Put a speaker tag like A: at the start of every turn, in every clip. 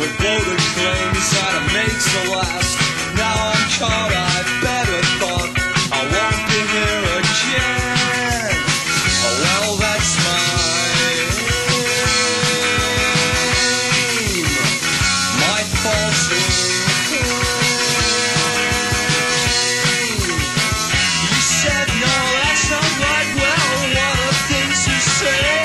A: with bloated claims that it makes a last. Now I'm caught, I better thought I won't be here again. Oh well, that's my faulty claim. You said no, that's not right. Well, what are things you say?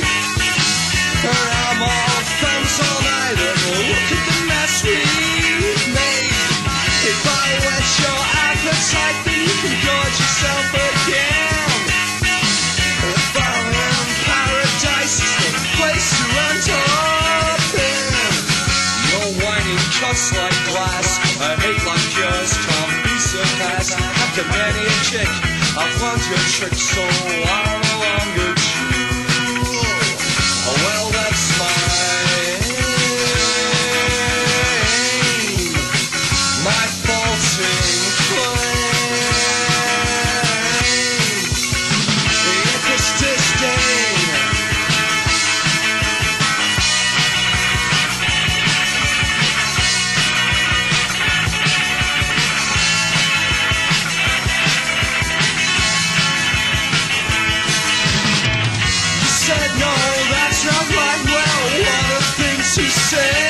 A: I'm all thumbs all night and look at the mess we've made. If I whet your appetite, then you can gorge yourself again. If I'm in paradise, it's the place to end up in. Your whining cuts like glass, a hate like yours can't be surpassed. After many a chick, I've learned your trick, so I'm no longer true. Oh well, that's my faulting claim. If it's disdain, you said no, that's not right. Well, what are things you say?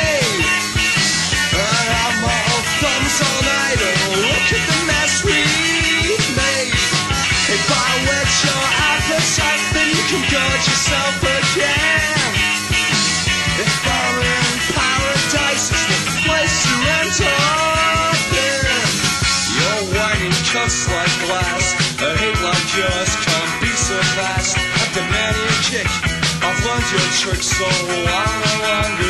A: I'm all thumbs all night and look at the mess we've made. If I whet your appetite, then you can gorge yourself again. If I'm in paradise, it's the place to end up in. Your whining cuts like glass, a hate like yours can't be surpassed. After many a kick, I've learned your trick, so I'm no longer